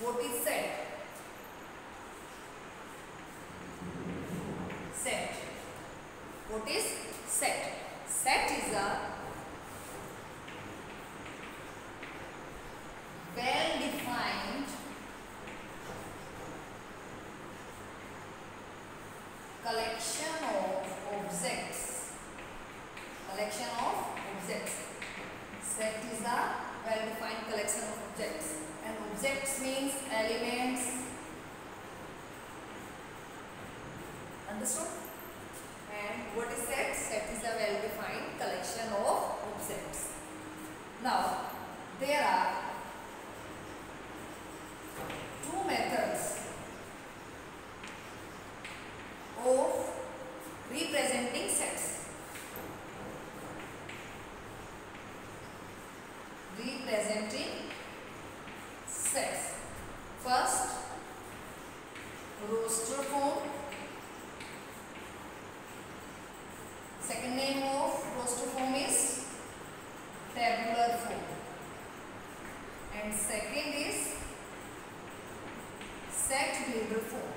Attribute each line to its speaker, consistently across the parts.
Speaker 1: What is set? Set. What is set? Set is a well-defined collection of objects. Collection of objects. Set is a well-defined collection of objects. And objects means elements. Understood? And what is set? Set is a well-defined collection of objects. Now, there are two methods of representing sets. Representing sets. First, roster form. Second name of roster form is tabular form. And second is set builder form.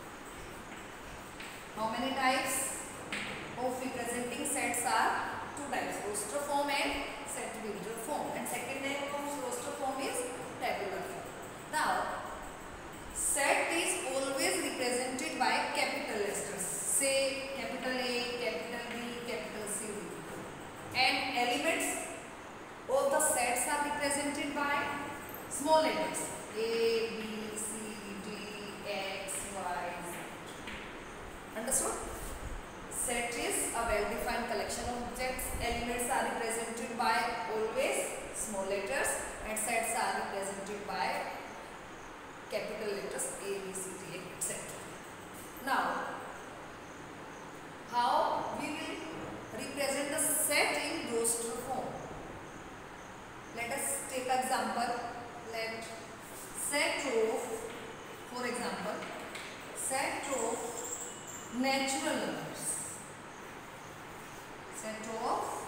Speaker 1: How many types of representing sets are? Two types, roster form and set builder form. And second name of roster form is tabular form. Now, set is always represented by capital letters. Say capital A, capital B, capital C. And elements of the sets are represented by small letters. A, B, C, D, X, Y, Z. Understood? Set is a well-defined collection of objects. Elements are represented by always small letters and sets are represented by capital letters A, B, C, D, etc. Now, how we will represent the set in roster form? Let us take an example. Let set of, for example, set of natural numbers. Set of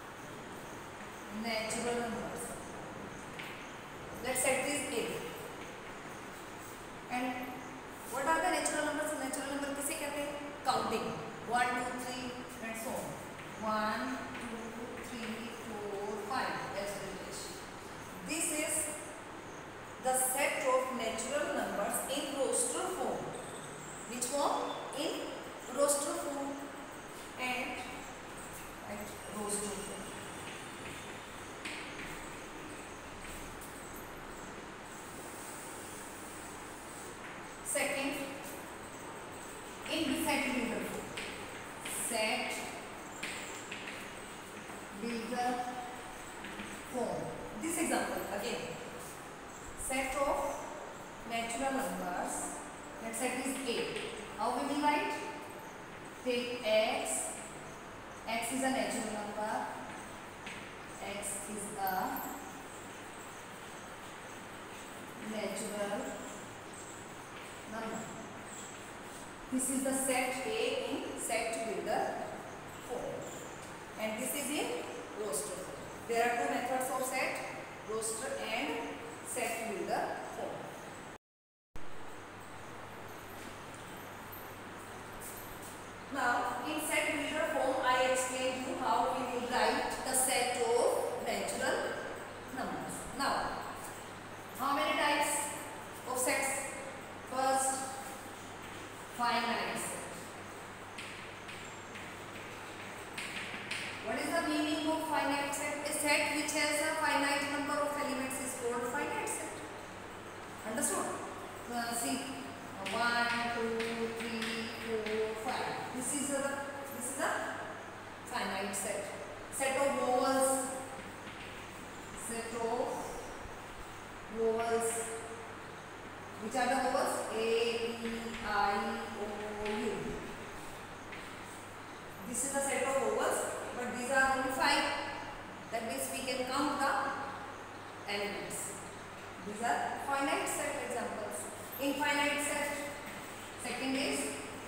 Speaker 1: natural numbers. Let's set this A. And what are the natural numbers? Natural number किसे कहते हैं? Counting. 1, 2, 3 and so on. 1, 2, 3, 4, 5. This is the set of natural numbers in roster form. Which form? In roster form. And roster form. Second, in the set builder form. Set builder form. This example again. Set of natural numbers. Let's set is A. How we will write? Take X. X is a natural number. X is a natural number. This is the set A in set builder form. And this is in roster form. There are two methods of set, roster and set builder form. Now, in set builder form, I explained you how we will write the set of natural numbers. Now, how many types of sets? First, finite set. What is the meaning of finite set? A set which has a finite number of elements is called finite set. Understood? See, 1, 2, 3, 4, 5. This is a finite set. Set of vowels. Set of vowels. Which are the vowels? A, E, I, O, U. This is the set of vowels, but these are only 5. That means we can count the elements. These are finite set examples. Infinite set. Second is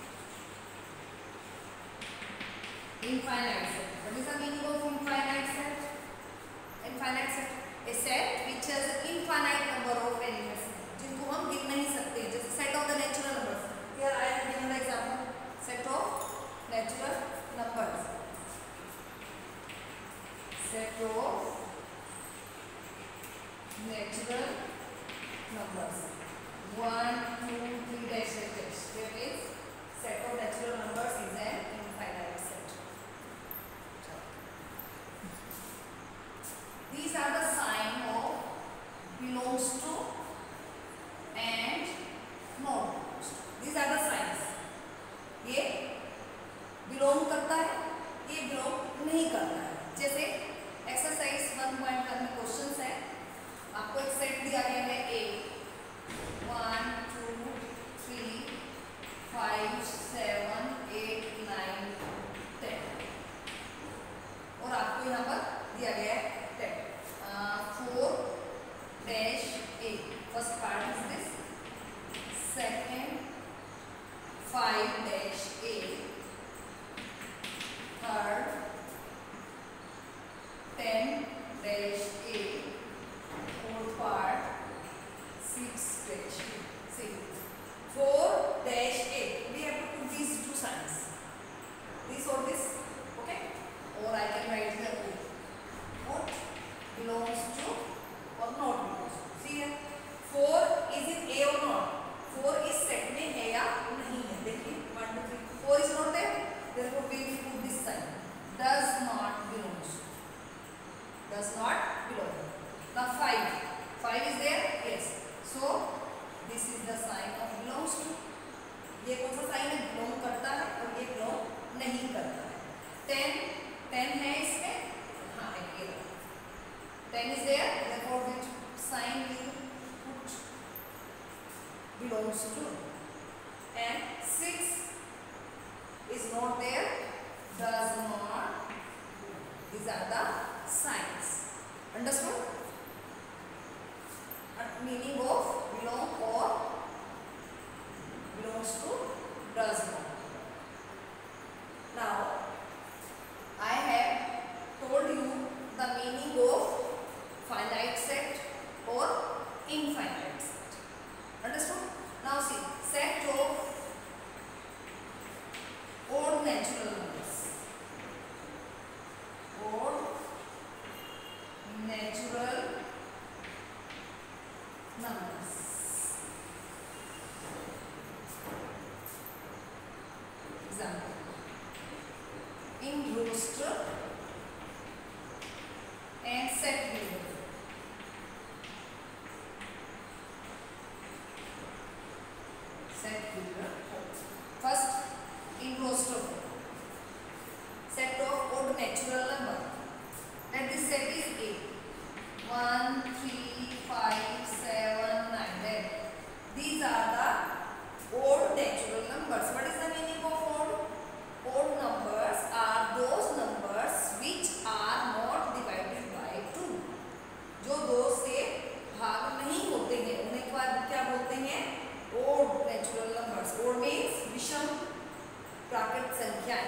Speaker 1: infinite set. What is the meaning of infinite set? Infinite set. A set which has an infinite number of elements, जिनको हम नहीं करता है। जैसे exercise 1.1 में questions है, आपको एक सेट दिया गया है ए 1 2 3 5 7 8 9 10 और आपको यहाँ पर दिया गया है 4 dash A. First part is this, second 5 dash A, third 10 dash a, fourth part 6 dash a. See, 4 dash a. We have to put these two signs, this or this, okay? Or I can write here what belongs to or not belongs to. See here, 4 is in a or not? 4 is set में है या नहीं है? देखिए 1 2 3 4 is not there, therefore we will put this sign, does not belongs to. Does not belong. Now 5 is there, yes, so this is the sign of belongs to. ये कौन सा sign है? बिलोंग करता है और ये बिलोंग नहीं करता है। 10 है इसमें, हाँ ये 10 is there, therefore which sign we put belongs to, and 6 is not there, does not. These are the signs. Understood? Meaning of belong or belongs to, does not. Now I have told you the meaning of finite set or infinite set. Understood? Now see, set of odd natural numbers. Odd natural numbers. Example, in roster and set builder. Set builder. First, in roster form, set of odd natural number. And this set is A. 1 3 5 7 9 10. These are the odd natural numbers. What is the meaning of odd? Odd numbers are those numbers which are not divided by 2. जो 2 से भाग नहीं होते हैं उन्हें क्या बोलते हैं? Odd natural numbers. Odd means विषम प्राकृत संख्याएं।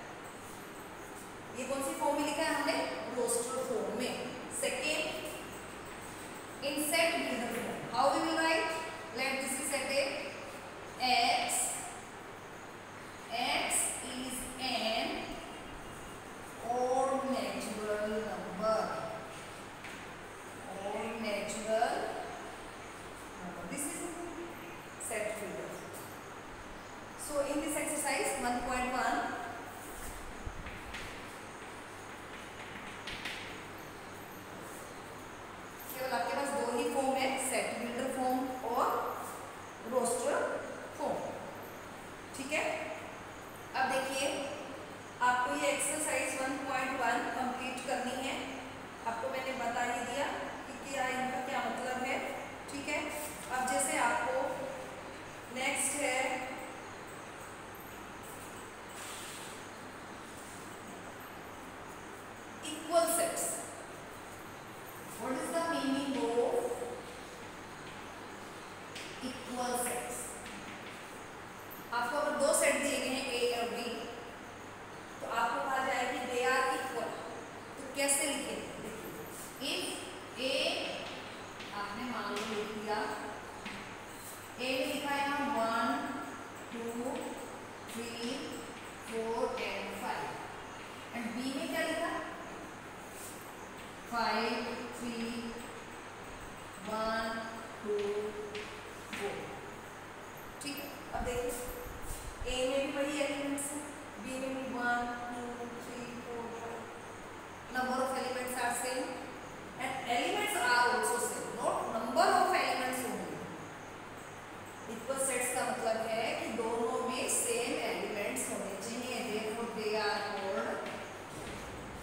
Speaker 1: ये कौन सी फॉर्म में लिखा है हमने? रोस्टर फॉर्म में। Second, in set builder form, how we will write? Let this is set A x. x is an odd natural number. Odd natural number. This is set builder. So in this exercise 1.1, केवल आपके पास दो ही form है, set builder form और roster form. ठीक है, अब देखिए आपको ये एक्सरसाइज 1.1 कंप्लीट करनी है। आपको मैंने बता ही दिया कि क्या इनका क्या मतलब है। ठीक है, अब जैसे आपको नेक्स्ट है equal sets. What is the meaning of equal sets? आपको अगर दो सेट दिए गए हैं A और B, तो आपको कहा जाए कि they are equal, तो कैसे लिखेंगे? If A आपने मान लो लिख दिया, A में लिखा है हम 1 2 3 4 and 5, and B में क्या लिखा? 5 3 1 2 4। ठीक है, अब देखिए A में भी वही एलिमेंट्स हैं, B में भी 1 2 3 4 5। Number of elements are same and elements are also same, not number of elements only. Equal sets का मतलब है कि दोनों में सेम एलिमेंट्स होने चाहिए, therefore they are called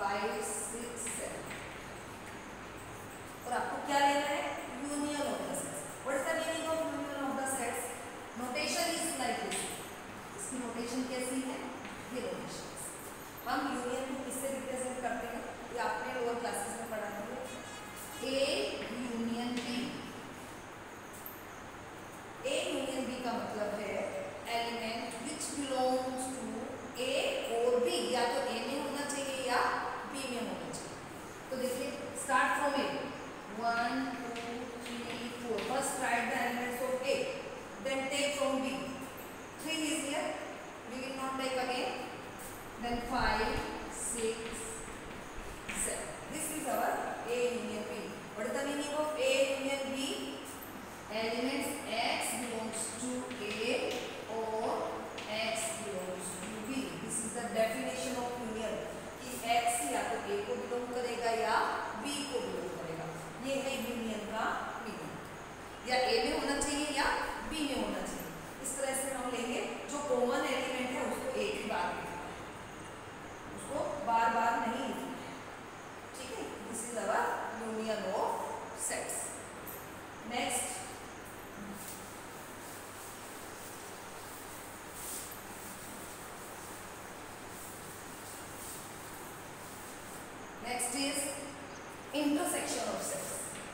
Speaker 1: 5 6 7 और आपको क्या लेना है? Union of the sets. What is the meaning of union of the sets? Notation is like this. इसकी नोटेशन कैसी है? ये नोटेशन. हम यूनियन को किससे रिप्रेजेंट करते हैं? ये आपने लोअर क्लासेस में पढ़ा है. A union B. A union B का मतलब है element which belongs to A और बी. या तो ए में होना चाहिए या बी में होना चाहिए. तो देखिए, start from A. 1 2 3 4. First write the elements of A, then take from b. 3 is here, we will not take again. Then 5 6 7. This is our A union B. What is the meaning of A union B? Elements X belongs to A or X belongs to B. This is the definition of union. कि X या तो A को belong करेगा या B को belong करेगा. ये है यूनियन का मीनिंग. या A में होना चाहिए या B में होना चाहिए. इस तरह से हम लेंगे. जो कॉमन एलिमेंट है उसको एक ही बार लिखना है, उसको बार बार नहीं लिखना है. ठीक है. This is our union of sets. Next, next is intersection of sets.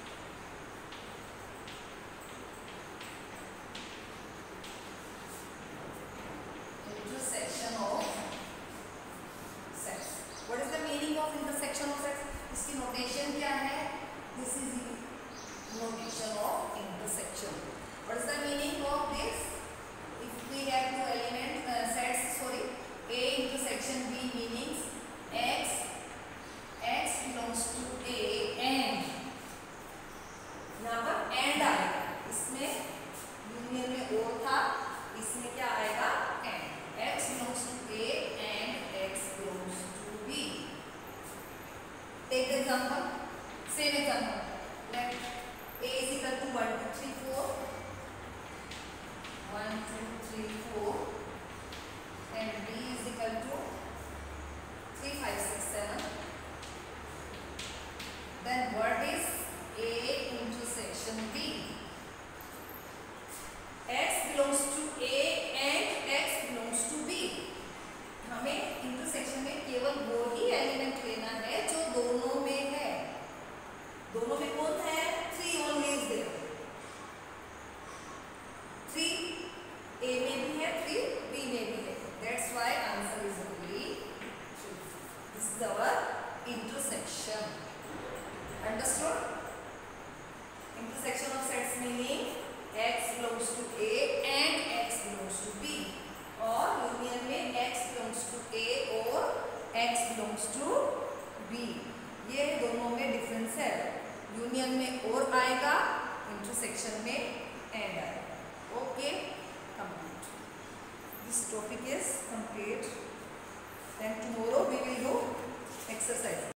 Speaker 1: Intersection of sets. What is the meaning of intersection of sets? इसकी notation क्या है? This is the notation of intersection. What is the meaning of this? If we have two element sets, sorry, A intersection B meanings X belongs to A and यहाँ पर and आएगा. इसमें union में और था, इसमें क्या आएगा? and. X belongs to A and X belongs to B. Take the example. Same example. Let A is equal to 1 2 3 4. 1 2 3 4 and B is equal to 3 5 6 7. Then what is A intersection B? X belongs to A and X belongs to B. हमें intersection में केवल वो ही element लेना है जो दोनों में है. दोनों में कौन है? 3 only is there. 3 A में भी है, 3 B में भी है. That's why answer is only 3. This is our intersection. Understood? Intersection of sets meaning X belongs to A and X belongs to B. और यूनियन में X belongs to A और X belongs to B. ये दोनों में difference है. Union में और आएगा, इंटरसेक्शन में एंड आएगा. Okay, complete. This topic is complete. Then tomorrow we will do exercise.